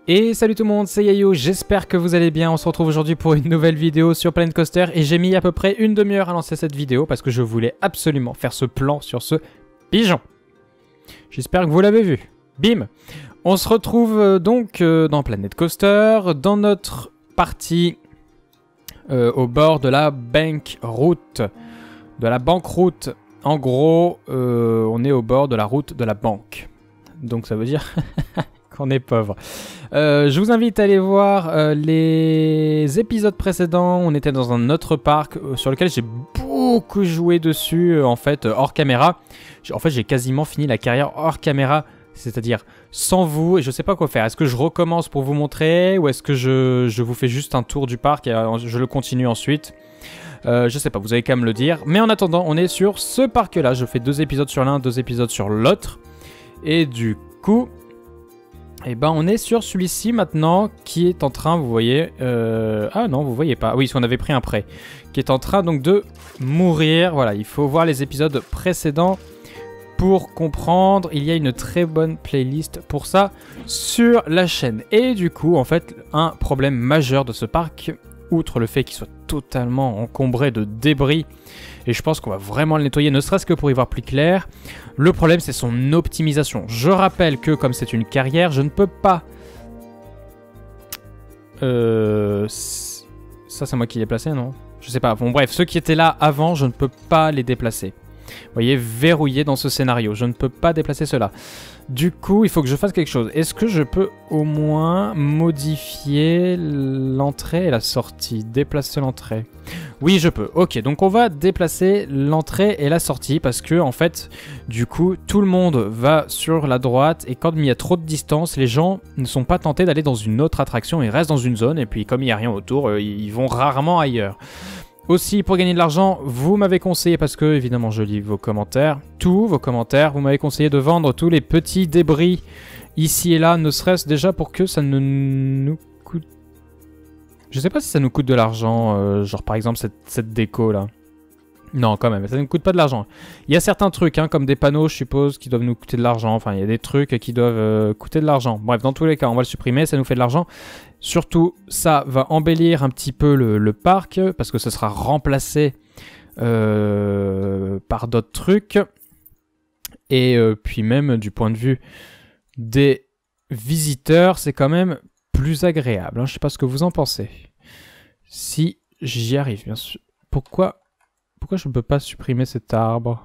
Et salut tout le monde, c'est Yayo, j'espère que vous allez bien. On se retrouve aujourd'hui pour une nouvelle vidéo sur Planet Coaster et j'ai mis à peu près une demi-heure à lancer cette vidéo parce que je voulais absolument faire ce plan sur ce pigeon. J'espère que vous l'avez vu. Bim! On se retrouve donc dans Planet Coaster, dans notre partie au bord de la banqueroute. En gros, on est au bord de la route de la banque. Donc ça veut dire qu'on est pauvre. Je vous invite à aller voir les épisodes précédents. On était dans un autre parc sur lequel j'ai beaucoup joué dessus, en fait, hors caméra. En fait, j'ai quasiment fini la carrière hors caméra, c'est-à-dire sans vous, et je sais pas quoi faire. Est-ce que je recommence pour vous montrer, ou est-ce que je vous fais juste un tour du parc et je le continue ensuite? Je sais pas, vous allez quand même me le dire. Mais en attendant, on est sur ce parc-là. Je fais 2 épisodes sur l'un, 2 épisodes sur l'autre. Et du coup, eh ben, on est sur celui-ci maintenant qui est en train, vous voyez... Ah non, vous voyez pas. Oui, si on avait pris un prêt. Qui est en train donc de mourir. Voilà, il faut voir les épisodes précédents pour comprendre. Il y a une très bonne playlist pour ça sur la chaîne. Et du coup, en fait, un problème majeur de ce parc, outre le fait qu'il soit totalement encombré de débris, et je pense qu'on va vraiment le nettoyer, ne serait-ce que pour y voir plus clair. Le problème, c'est son optimisation. Je rappelle que, comme c'est une carrière, je ne peux pas... Ça, c'est moi qui l'ai placé, non? Je sais pas. Bon, bref, ceux qui étaient là avant, je ne peux pas les déplacer. Vous voyez, verrouillé dans ce scénario. Je ne peux pas déplacer cela. Du coup, il faut que je fasse quelque chose. Est-ce que je peux au moins modifier l'entrée et la sortie? Déplacer l'entrée. Oui, je peux. Ok, donc on va déplacer l'entrée et la sortie parce que, en fait, du coup, tout le monde va sur la droite et quand il y a trop de distance, les gens ne sont pas tentés d'aller dans une autre attraction. Ils restent dans une zone et puis, comme il n'y a rien autour, ils vont rarement ailleurs. Aussi, pour gagner de l'argent, vous m'avez conseillé, parce que évidemment je lis vos commentaires, tous vos commentaires, vous m'avez conseillé de vendre tous les petits débris ici et là, ne serait-ce déjà pour que ça ne nous coûte... Je sais pas si ça nous coûte de l'argent, genre par exemple cette déco là. Non, quand même, ça ne coûte pas de l'argent. Il y a certains trucs, hein, comme des panneaux, je suppose, qui doivent nous coûter de l'argent. Enfin, il y a des trucs qui doivent coûter de l'argent. Bref, dans tous les cas, on va le supprimer, ça nous fait de l'argent. Surtout, ça va embellir un petit peu le parc, parce que ce sera remplacé par d'autres trucs. Et puis même, du point de vue des visiteurs, c'est quand même plus agréable. Hein. Je ne sais pas ce que vous en pensez. Si j'y arrive, bien sûr. Pourquoi je ne peux pas supprimer cet arbre?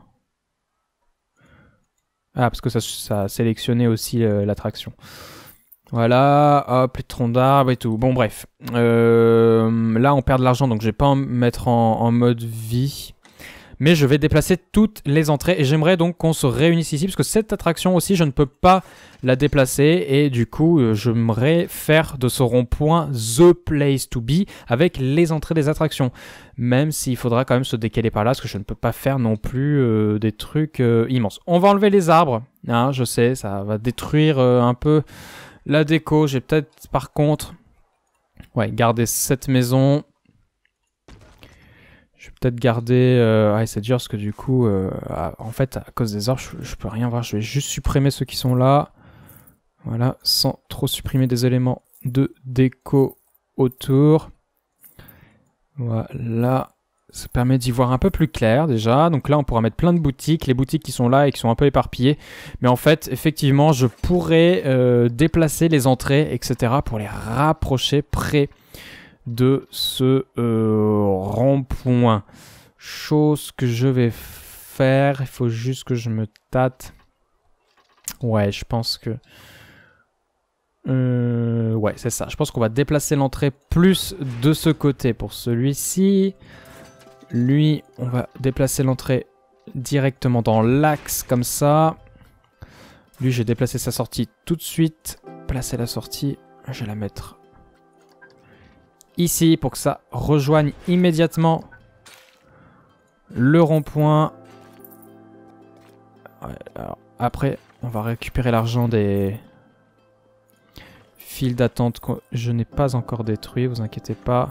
Ah, parce que ça a sélectionné aussi l'attraction. Voilà, hop, les troncs d'arbres et tout. Bon, bref. Là, on perd de l'argent, donc je vais pas en mettre en mode vie. Mais je vais déplacer toutes les entrées. Et j'aimerais donc qu'on se réunisse ici, parce que cette attraction aussi, je ne peux pas la déplacer. Et du coup, j'aimerais faire de ce rond-point The Place to Be avec les entrées des attractions. Même s'il faudra quand même se décaler par là, parce que je ne peux pas faire non plus des trucs immenses. On va enlever les arbres. Hein, je sais, ça va détruire un peu la déco. J'ai peut-être, par contre, ouais, garder cette maison. Je vais peut-être garder... Ouais, c'est dur parce que du coup, en fait, à cause des arbres, je peux rien voir. Je vais juste supprimer ceux qui sont là. Voilà, sans trop supprimer des éléments de déco autour. Voilà, ça permet d'y voir un peu plus clair déjà. Donc là, on pourra mettre plein de boutiques. Les boutiques qui sont là et qui sont un peu éparpillées. Mais en fait, effectivement, je pourrais déplacer les entrées, etc. pour les rapprocher près de ce rond-point. Chose que je vais faire. Il faut juste que je me tâte. Ouais, je pense que... ouais, c'est ça. Je pense qu'on va déplacer l'entrée plus de ce côté pour celui-ci. Lui, on va déplacer l'entrée directement dans l'axe, comme ça. Lui, j'ai déplacé sa sortie tout de suite. Placer la sortie. Je vais la mettre ici pour que ça rejoigne immédiatement le rond-point. Ouais, alors, après, on va récupérer l'argent des files d'attente que je n'ai pas encore détruit, vous inquiétez pas.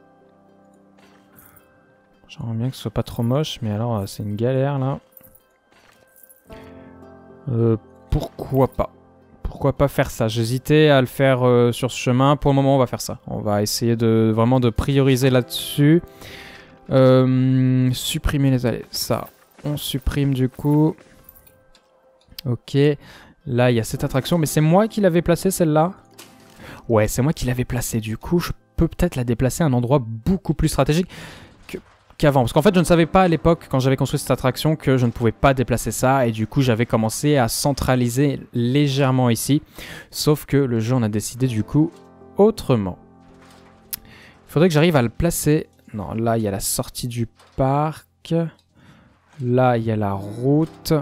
J'aimerais bien que ce soit pas trop moche, mais alors c'est une galère là. Pourquoi pas? pourquoi pas faire ça. J'hésitais à le faire sur ce chemin. Pour le moment, on va faire ça. On va essayer de vraiment de prioriser là-dessus. Supprimer les allées. Ça, on supprime du coup. Ok. Là, il y a cette attraction. Mais c'est moi qui l'avais placée, celle-là? Ouais, c'est moi qui l'avais placée. Du coup, je peux peut-être la déplacer à un endroit beaucoup plus stratégique qu'avant. Parce qu'en fait, je ne savais pas à l'époque, quand j'avais construit cette attraction, que je ne pouvais pas déplacer ça. Et du coup, j'avais commencé à centraliser légèrement ici. Sauf que le jeu en a décidé du coup autrement. Il faudrait que j'arrive à le placer. Non, là, il y a la sortie du parc. Là, il y a la route.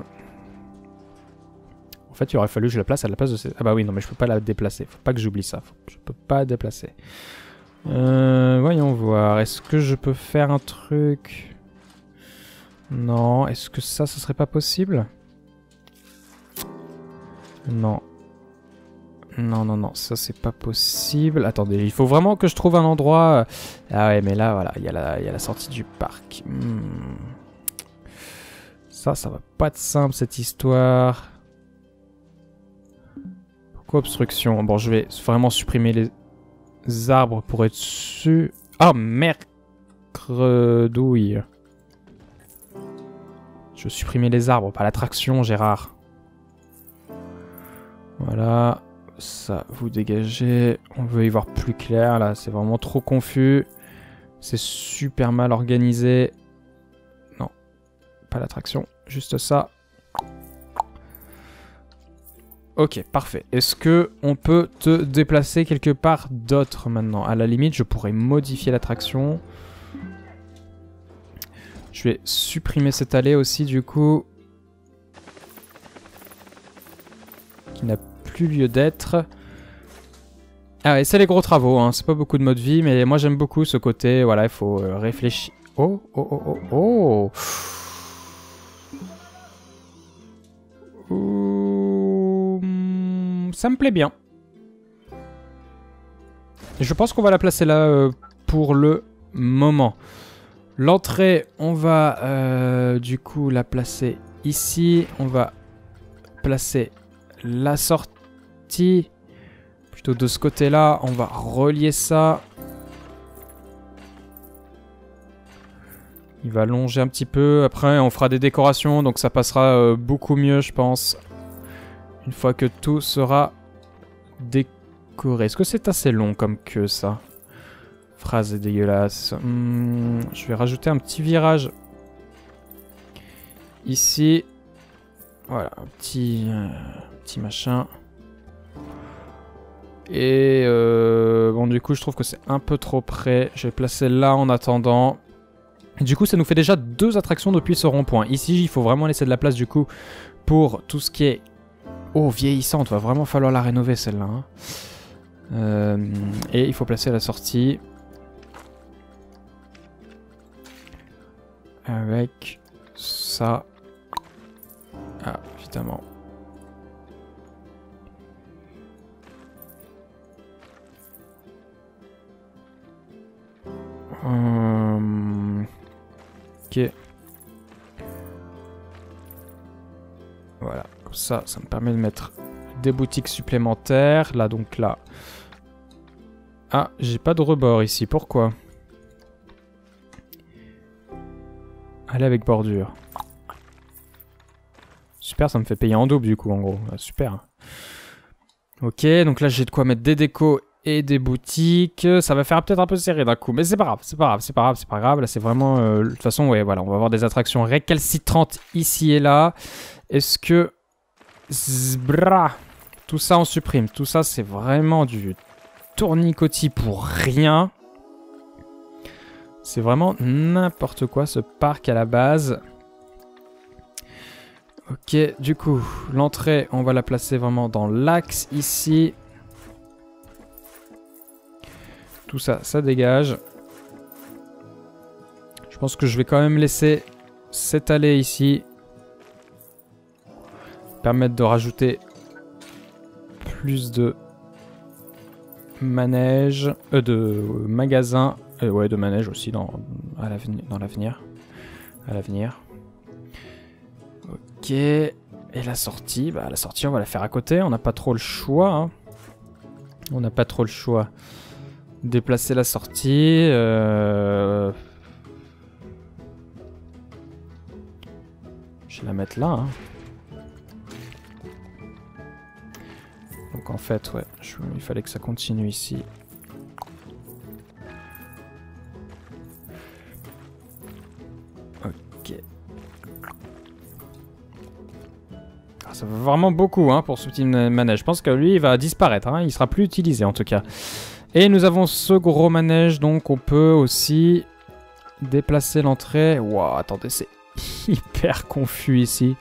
En fait, il aurait fallu que je la place à la place de ces... Ah bah oui, non, mais je peux pas la déplacer. Faut pas que j'oublie ça. Je peux pas la déplacer. Voyons voir. Est-ce que je peux faire un truc? Non. Est-ce que ça, ce serait pas possible? Non. Non, non, non. Ça, c'est pas possible. Attendez, il faut vraiment que je trouve un endroit... Ah ouais, mais là, voilà. Il y a la sortie du parc. Ça va pas être simple, cette histoire. Pourquoi obstruction? Bon, je vais vraiment supprimer les arbres pour être sûr. Ah, merdouille. Je veux supprimer les arbres, pas l'attraction, Gérard. Voilà. Ça, vous dégagez. On veut y voir plus clair, là. C'est vraiment trop confus. C'est super mal organisé. Non. Pas l'attraction. Juste ça. Ok, parfait. Est-ce que on peut te déplacer quelque part d'autre maintenant? À la limite, je pourrais modifier l'attraction. Je vais supprimer cette allée aussi, du coup. Qui n'a plus lieu d'être. Ah ouais, c'est les gros travaux, hein. C'est pas beaucoup de mode vie, mais moi j'aime beaucoup ce côté. Voilà, il faut réfléchir. Oh, oh, oh, oh, oh. Ça me plaît bien. Je pense qu'on va la placer là pour le moment. L'entrée, on va du coup la placer ici. On va placer la sortie plutôt de ce côté-là. On va relier ça. Il va longer un petit peu. Après, on fera des décorations, donc ça passera beaucoup mieux, je pense. Une fois que tout sera décoré. Est-ce que c'est assez long comme queue, ça? Phrase dégueulasse. Je vais rajouter un petit virage. Ici. Voilà, un petit machin. Et bon, du coup, je trouve que c'est un peu trop près. Je vais placer là en attendant. Et du coup, ça nous fait déjà 2 attractions depuis ce rond-point. Ici, il faut vraiment laisser de la place, du coup, pour tout ce qui est... Oh, vieillissante, va vraiment falloir la rénover celle-là. Hein. Et il faut placer la sortie. Avec ça. Ah, évidemment. Ok. Voilà. Ça me permet de mettre des boutiques supplémentaires. Là, donc là. Ah, j'ai pas de rebord ici. Pourquoi? Allez avec bordure. Super, ça me fait payer en double du coup, en gros. Ah, super. Ok, donc là, j'ai de quoi mettre des décos et des boutiques. Ça va faire peut-être un peu serré d'un coup. Mais c'est pas grave, c'est pas grave, c'est pas grave, c'est pas grave. Là, c'est vraiment... de toute façon, ouais, voilà. On va avoir des attractions récalcitrantes ici et là. Est-ce que... Zbra. Tout ça on supprime. Tout ça c'est vraiment du tournicotis pour rien. C'est vraiment n'importe quoi ce parc à la base. Ok, du coup, l'entrée, on va la placer vraiment dans l'axe ici. Tout ça, ça dégage. Je pense que je vais quand même laisser cette allée ici. Permettre de rajouter plus de manèges, de magasins, ouais, de manèges aussi dans l'avenir. Ok. Et la sortie, bah la sortie on va la faire à côté, on n'a pas trop le choix. Hein. On n'a pas trop le choix. Déplacer la sortie. Je vais la mettre là. Hein. Donc en fait, ouais, il fallait que ça continue ici. Ok. Ah, ça fait vraiment beaucoup hein, pour ce petit manège. Je pense que lui, il va disparaître. Hein. Il sera plus utilisé en tout cas. Et nous avons ce gros manège, donc on peut aussi déplacer l'entrée. Wow, attendez, c'est hyper confus ici.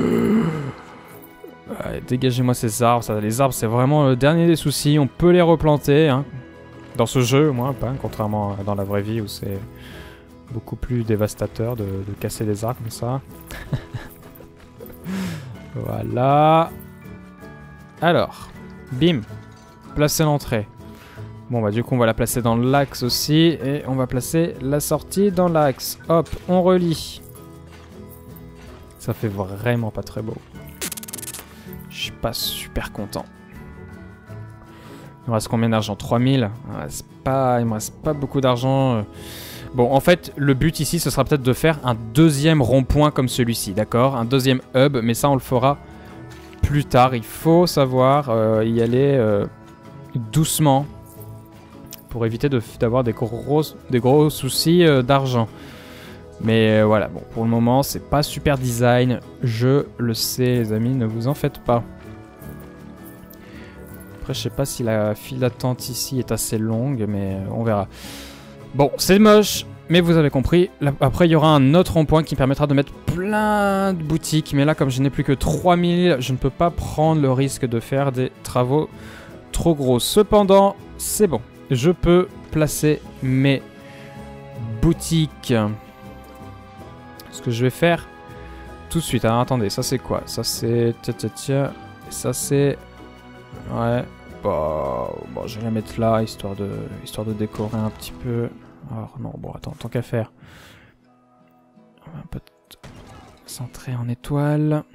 Dégagez-moi ces arbres. Ça, les arbres, c'est vraiment le dernier des soucis. On peut les replanter. Hein. Dans ce jeu, au moins, pas, contrairement à dans la vraie vie où c'est beaucoup plus dévastateur de casser des arbres comme ça. Voilà. Alors, bim. Placer l'entrée. Bon, bah du coup, on va la placer dans l'axe aussi. Et on va placer la sortie dans l'axe. Hop, on relie. Ça fait vraiment pas très beau. Je suis pas super content. Il me reste combien d'argent? 3000. Il me reste pas beaucoup d'argent. Bon, en fait, le but ici, ce sera peut-être de faire un deuxième rond-point comme celui-ci, d'accord? Un deuxième hub, mais ça, on le fera plus tard. Il faut savoir y aller doucement pour éviter d'avoir des gros soucis d'argent. Mais voilà, bon, pour le moment, c'est pas super design. Je le sais, les amis, ne vous en faites pas. Après, je sais pas si la file d'attente ici est assez longue, mais on verra. Bon, c'est moche, mais vous avez compris. Là, après, il y aura un autre rond-point qui permettra de mettre plein de boutiques. Mais là, comme je n'ai plus que 3000, je ne peux pas prendre le risque de faire des travaux trop gros. Cependant, c'est bon. Je peux placer mes boutiques. Ce que je vais faire tout de suite. Alors, attendez, ça c'est quoi? Ça c'est... Ça c'est... Ouais. Bon, je vais la mettre là, histoire de décorer un petit peu. Alors non, bon, attends, tant qu'à faire. On va un peu centrer en étoile.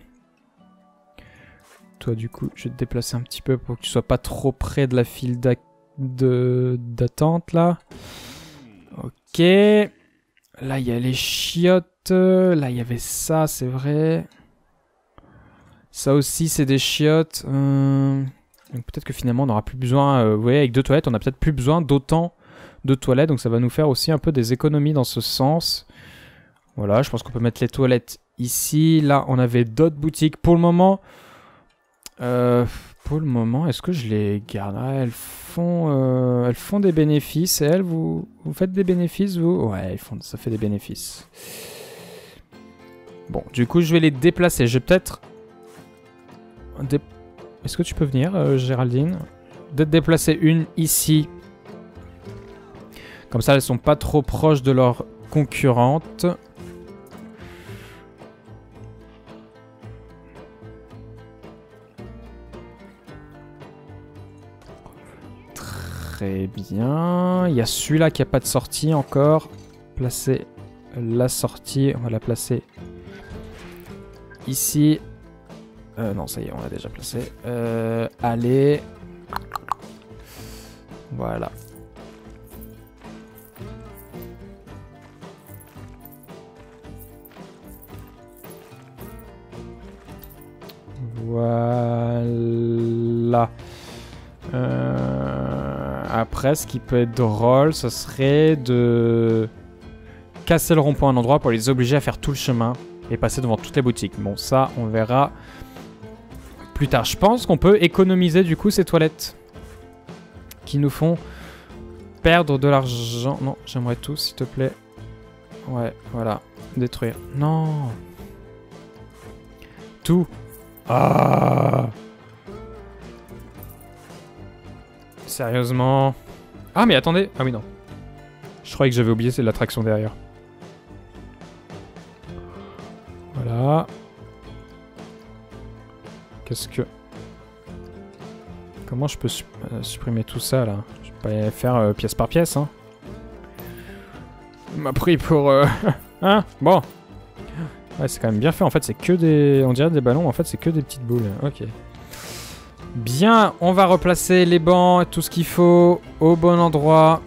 Toi, du coup, je vais te déplacer un petit peu pour que tu sois pas trop près de la file d'attente, là. Ok. Là, il y a les chiottes. Là, il y avait ça, c'est vrai. Ça aussi, c'est des chiottes. Donc peut-être que finalement, on n'aura plus besoin... vous voyez, avec 2 toilettes, on n'a peut-être plus besoin d'autant de toilettes. Donc ça va nous faire aussi un peu des économies dans ce sens. Voilà, je pense qu'on peut mettre les toilettes ici. Là, on avait d'autres boutiques. Pour le moment, est-ce que je les garde? Ah, elles font des bénéfices. Et elles, vous faites des bénéfices, vous? Ouais, ça fait des bénéfices. Bon, du coup, je vais les déplacer. Je vais peut-être... Est-ce que tu peux venir, Géraldine? Peut-être déplacer une ici. Comme ça, elles sont pas trop proches de leur concurrente. Très bien. Il y a celui-là qui n'a pas de sortie encore. Placer la sortie. On va la placer ici. Non, ça y est, on l'a déjà placé. Allez. Voilà. Voilà. Après, ce qui peut être drôle, ce serait de casser le rond-point à un endroit pour les obliger à faire tout le chemin et passer devant toutes les boutiques. Bon, ça, on verra plus tard. Je pense qu'on peut économiser du coup ces toilettes qui nous font perdre de l'argent. Non, j'aimerais tout, s'il te plaît. Ouais, voilà. Détruire. Non. Tout. Ah. Sérieusement. Ah, mais attendez. Ah oui, non. Je croyais que j'avais oublié, c'est l'attraction derrière. Voilà. Qu'est-ce que... Comment je peux supprimer tout ça, là? Je vais pas faire pièce par pièce, hein. Il m'a pris pour... Hein? Bon. Ouais, c'est quand même bien fait. En fait, c'est que des... On dirait des ballons, en fait, c'est que des petites boules. Ok. Bien, on va replacer les bancs, tout ce qu'il faut au bon endroit.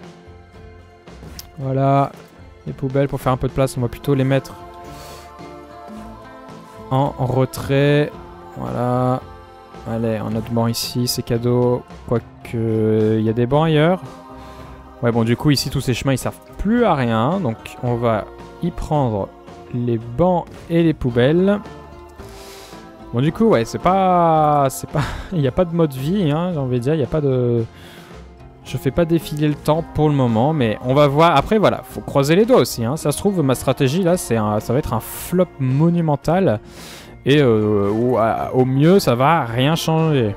Voilà. Les poubelles, pour faire un peu de place, on va plutôt les mettre en retrait. Voilà. Allez, on a de bancs ici, c'est cadeau. Quoique, il y a des bancs ailleurs. Ouais, bon, du coup, ici, tous ces chemins, ils servent plus à rien. Donc, on va y prendre les bancs et les poubelles. Bon, du coup, ouais, c'est pas... Il n'y a pas de mode vie, hein, j'ai envie de dire. Il n'y a pas de... Je fais pas défiler le temps pour le moment, mais on va voir. Après, voilà, faut croiser les doigts aussi, hein. Ça se trouve, ma stratégie, là, ça va être un flop monumental. Et au mieux, ça va rien changer.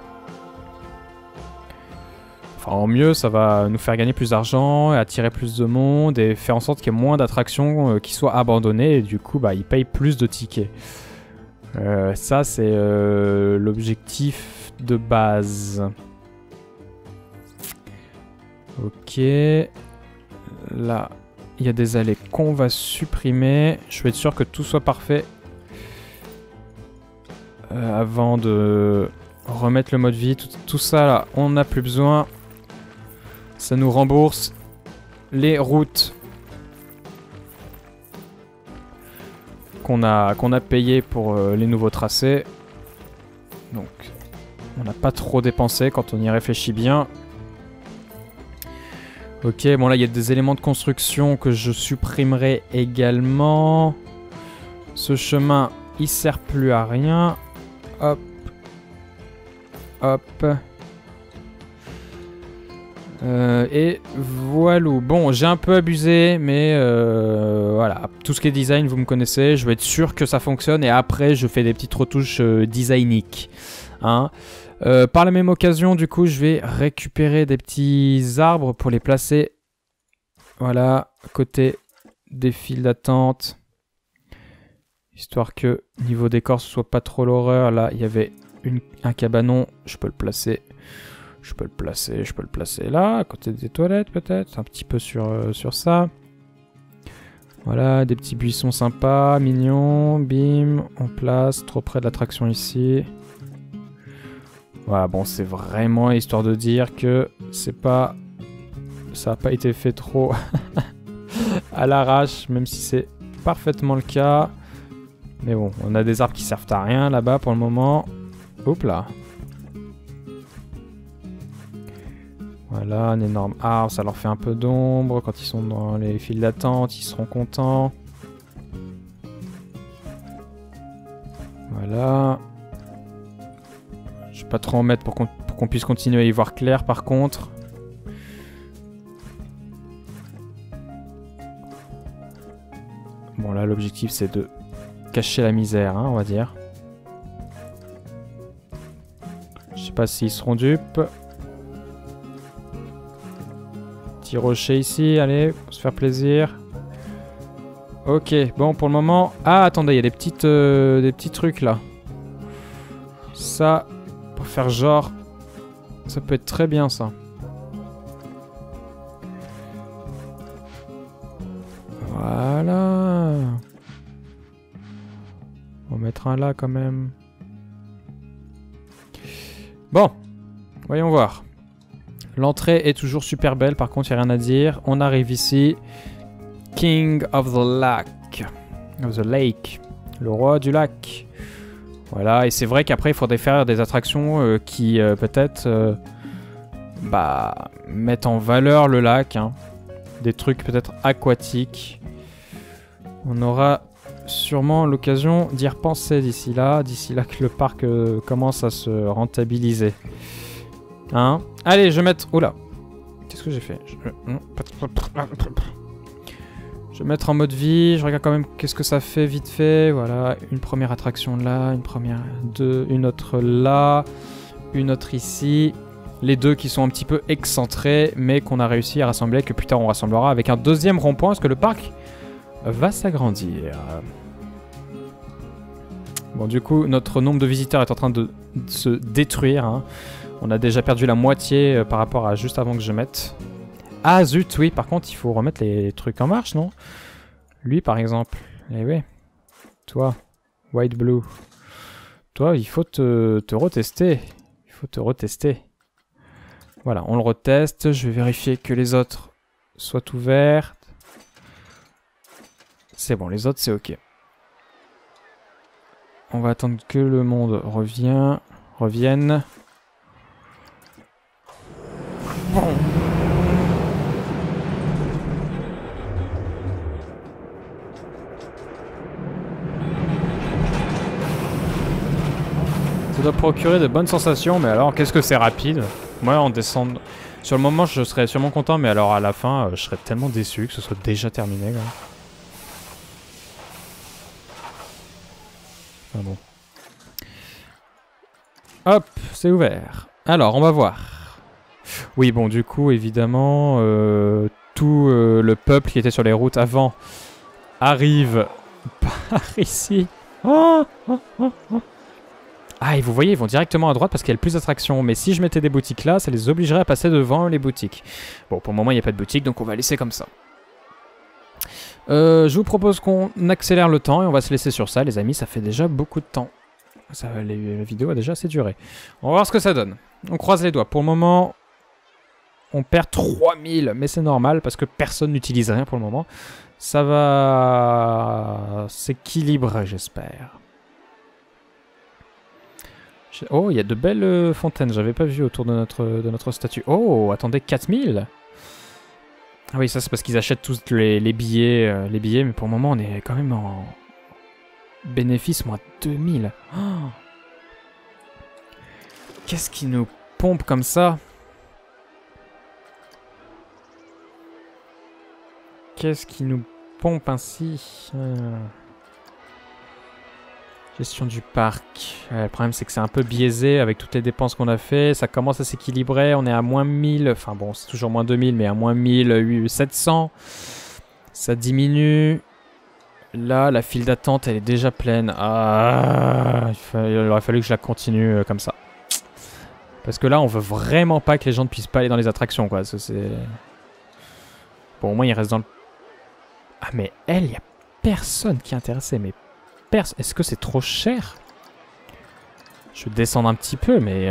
Enfin, au mieux, ça va nous faire gagner plus d'argent, attirer plus de monde et faire en sorte qu'il y ait moins d'attractions qui soient abandonnées. Et du coup, bah, ils payent plus de tickets. Ça, c'est l'objectif de base. Ok. Là, il y a des allées qu'on va supprimer. Je vais être sûr que tout soit parfait. Avant de remettre le mode vie. Tout ça, là, on n'a plus besoin. Ça nous rembourse les routes qu'on a payées pour les nouveaux tracés. Donc, on n'a pas trop dépensé quand on y réfléchit bien. Ok, bon là, il y a des éléments de construction que je supprimerai également. Ce chemin, il sert plus à rien. Hop. Hop. Et voilà. Bon, j'ai un peu abusé, mais voilà. Tout ce qui est design, vous me connaissez. Je veux être sûr que ça fonctionne et après, je fais des petites retouches designiques. Hein. Par la même occasion, du coup, je vais récupérer des petits arbres pour les placer. Voilà, à côté des files d'attente. Histoire que niveau décor, ce soit pas trop l'horreur. Là, il y avait un cabanon. Je peux le placer. Je peux le placer là, à côté des toilettes peut-être. Un petit peu sur ça. Voilà, des petits buissons sympas, mignons. Bim, on place. Trop près de l'attraction ici. Voilà, bon, c'est vraiment histoire de dire que c'est pas... Ça n'a pas été fait trop à l'arrache, même si c'est parfaitement le cas. Mais bon, on a des arbres qui servent à rien là-bas pour le moment. Hop là. Voilà, un énorme arbre, ça leur fait un peu d'ombre. Quand ils sont dans les files d'attente, ils seront contents. Voilà. Je vais pas trop en mettre pour qu'on puisse continuer à y voir clair par contre. Bon là l'objectif c'est de cacher la misère, hein, on va dire. Je sais pas s'ils seront dupes. Petit rocher ici, allez, pour se faire plaisir. Ok, bon pour le moment... Ah attendez, il y a des petits trucs là. Ça, pour faire genre, ça peut être très bien ça. Voilà. On va mettre un là quand même. Bon, voyons voir. L'entrée est toujours super belle, par contre il n'y a rien à dire. On arrive ici. King of the Lake. Of the Lake. Le roi du lac. Voilà, et c'est vrai qu'après il faudrait faire des attractions qui peut-être mettent en valeur le lac. Hein. Des trucs peut-être aquatiques. On aura sûrement l'occasion d'y repenser d'ici là que le parc commence à se rentabiliser. Hein? Allez, je vais mettre... Oula! Qu'est-ce que j'ai fait? Je vais mettre en mode vie, je regarde quand même qu'est-ce que ça fait vite fait. Voilà, une première attraction là, une autre là, une autre ici. Les deux qui sont un petit peu excentrés, mais qu'on a réussi à rassembler, que plus tard on rassemblera avec un deuxième rond-point, parce que le parc va s'agrandir. Bon, du coup, notre nombre de visiteurs est en train de se détruire. Hein. On a déjà perdu la moitié par rapport à juste avant que je mette. Ah zut, oui, par contre, il faut remettre les trucs en marche, non? Lui, par exemple. Eh oui. Toi, white blue. Toi, il faut te retester. Il faut te retester. Voilà, on le reteste. Je vais vérifier que les autres soient ouverts. C'est bon, les autres, c'est ok. On va attendre que le monde revienne. Bon. Ça doit procurer de bonnes sensations, mais alors qu'est-ce que c'est rapide. Moi, en descendre... Sur le moment, je serais sûrement content, mais alors à la fin, je serais tellement déçu que ce soit déjà terminé. Quoi. Ah bon. Hop, c'est ouvert. Alors, on va voir. Oui, bon, du coup, évidemment, tout le peuple qui était sur les routes avant arrive par ici. Oh, oh, oh, oh. Ah, et vous voyez, ils vont directement à droite parce qu'il y a le plus d'attractions. Mais si je mettais des boutiques là, ça les obligerait à passer devant les boutiques. Bon, pour le moment, il n'y a pas de boutique, donc on va laisser comme ça. Je vous propose qu'on accélère le temps et on va se laisser sur ça, les amis. Ça fait déjà beaucoup de temps. La vidéo a déjà assez duré. On va voir ce que ça donne. On croise les doigts. Pour le moment, on perd 3000, mais c'est normal parce que personne n'utilise rien pour le moment. Ça va s'équilibrer, j'espère. Oh, il y a de belles fontaines, j'avais pas vu autour de notre statue. Oh, attendez, 4000 ? Ah oui, ça c'est parce qu'ils achètent tous les billets, mais pour le moment on est quand même en bénéfice, moins 2000. Oh, qu'est-ce qui nous pompe comme ça? Qu'est-ce qui nous pompe ainsi? Gestion du parc. Le problème, c'est que c'est un peu biaisé avec toutes les dépenses qu'on a fait. Ça commence à s'équilibrer. On est à moins 1000. Enfin bon, c'est toujours moins 2000, mais à moins 1700. Ça diminue. Là, la file d'attente, elle est déjà pleine. Ah, il aurait fallu que je la continue comme ça. Parce que là, on veut vraiment pas que les gens ne puissent pas aller dans les attractions, quoi. Bon, au moins, il reste dans le... Ah, mais elle, il n'y a personne qui est intéressé, mais... Est-ce que c'est trop cher? Je vais descendre un petit peu, mais...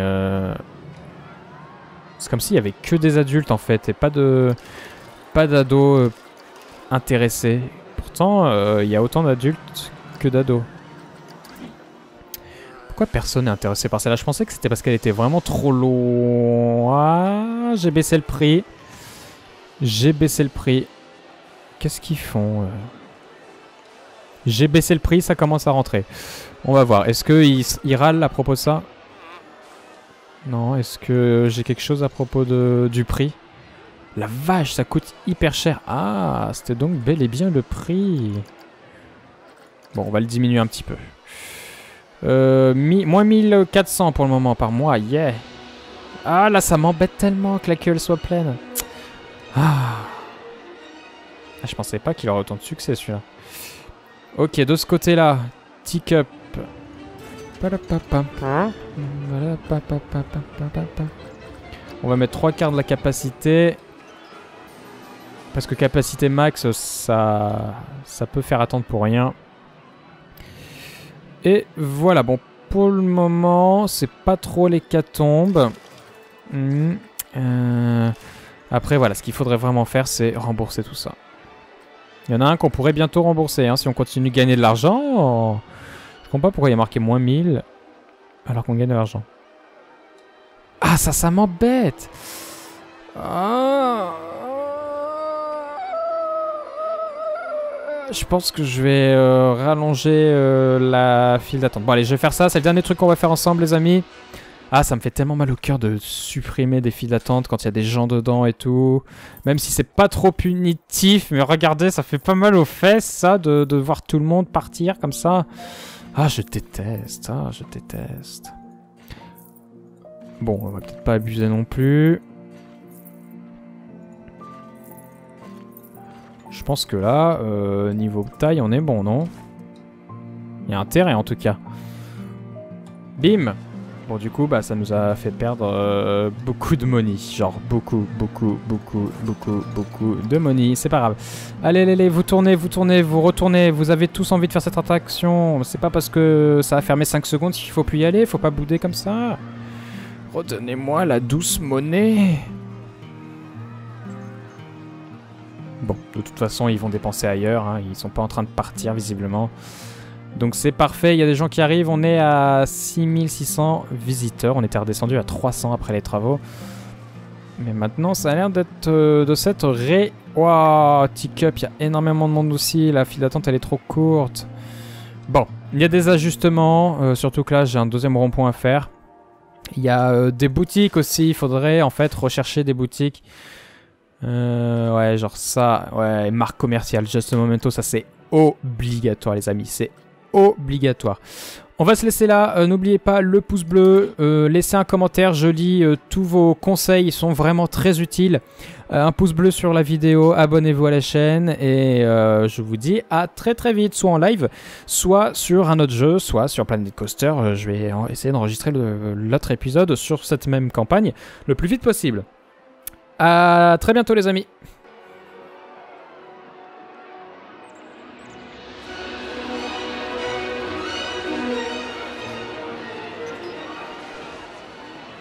C'est comme s'il y avait que des adultes, en fait, et pas d'ados intéressés. Pourtant, il y a autant d'adultes que d'ados. Pourquoi personne n'est intéressé par celle-là? Je pensais que c'était parce qu'elle était vraiment trop loin. J'ai baissé le prix. Qu'est-ce qu'ils font J'ai baissé le prix, ça commence à rentrer. On va voir. Est-ce qu'ils râlent à propos de ça? Non. Est-ce que j'ai quelque chose à propos du prix? La vache, ça coûte hyper cher. Ah, c'était donc bel et bien le prix. Bon, on va le diminuer un petit peu. Moins 1400 pour le moment par mois. Yeah. Ah, là, ça m'embête tellement que la queue soit pleine. Ah, je pensais pas qu'il aurait autant de succès, celui-là. Ok, de ce côté-là, Teacup. On va mettre 3 quarts de la capacité. Parce que capacité max, ça peut faire attendre pour rien. Et voilà, bon, pour le moment, c'est pas trop l'hécatombe. Après, voilà, ce qu'il faudrait vraiment faire, c'est rembourser tout ça. Il y en a un qu'on pourrait bientôt rembourser, hein, si on continue de gagner de l'argent. Je comprends pas pourquoi il y a marqué moins 1000 alors qu'on gagne de l'argent. Ah, ça m'embête. Je pense que je vais rallonger la file d'attente. Bon, allez, je vais faire ça. C'est le dernier truc qu'on va faire ensemble, les amis. Ah, ça me fait tellement mal au cœur de supprimer des files d'attente quand il y a des gens dedans et tout. Même si c'est pas trop punitif, mais regardez, ça fait pas mal aux fesses, ça, de voir tout le monde partir comme ça. Ah, je déteste, Bon, on va peut-être pas abuser non plus. Je pense que là, niveau taille, on est bon, non? Il y a intérêt, en tout cas. Bim! Bon, du coup, bah, ça nous a fait perdre beaucoup de money. Genre, beaucoup de money. C'est pas grave. Allez, vous tournez, vous retournez. Vous avez tous envie de faire cette attraction. C'est pas parce que ça a fermé 5 secondes qu'il faut plus y aller. Faut pas bouder comme ça. Redonnez-moi la douce monnaie. Bon, de toute façon, ils vont dépenser ailleurs. Hein. Ils sont pas en train de partir, visiblement. Donc c'est parfait, il y a des gens qui arrivent. On est à 6600 visiteurs. On était redescendu à 300 après les travaux. Mais maintenant, ça a l'air d'être de s'être Waouh, Teacup, il y a énormément de monde aussi. La file d'attente, elle est trop courte. Bon, il y a des ajustements. Surtout que là, j'ai un deuxième rond-point à faire. Il y a des boutiques aussi. Il faudrait en fait rechercher des boutiques. Ouais, genre ça. Ouais, marque commerciale. Just a Momento, ça c'est obligatoire, les amis. C'est obligatoire. On va se laisser là. N'oubliez pas le pouce bleu. Laissez un commentaire. Je lis tous vos conseils. Ils sont vraiment très utiles. Un pouce bleu sur la vidéo. Abonnez-vous à la chaîne. Et je vous dis à très très vite. Soit en live, soit sur un autre jeu, soit sur Planet Coaster. Je vais essayer d'enregistrer l'autre épisode sur cette même campagne le plus vite possible. À très bientôt les amis.